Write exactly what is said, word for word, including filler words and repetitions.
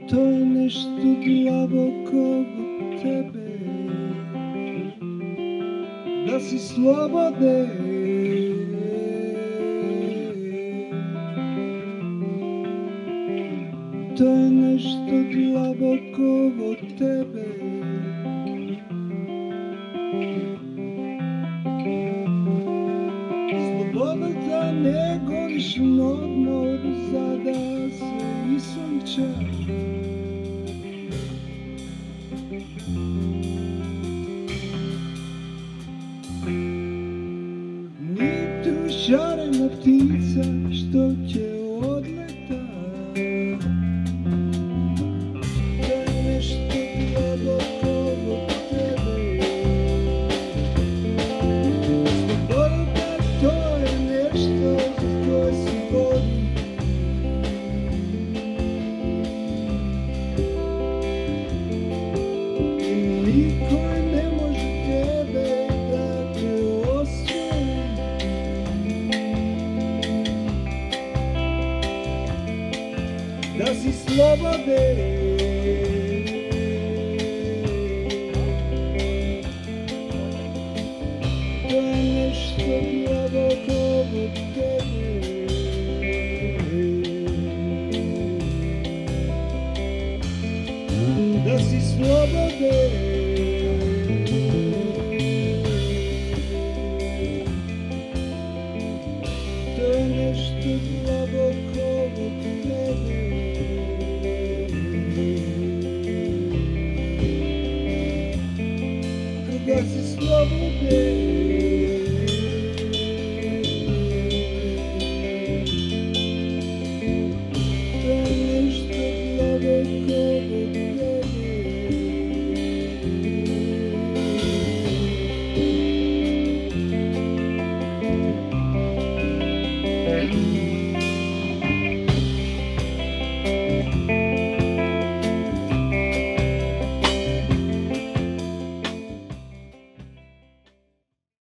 To je nešto duboko u tebe, da si slobodan. To je nešto duboko u tebe, sloboda da ne goniš odmor, zada se i sunča. Nije tu šarena ptica što će odletat. To je nešto duboko u tebe, sloboda to je nešto za koje se bori. Niko ne može tebe da te osvoji. Da si slobodan. To je nešto duboko u tebi, da si slobodan. To je nešto duboko u tebi, da si slobodan. To je nešto duboko u tebi, thank you.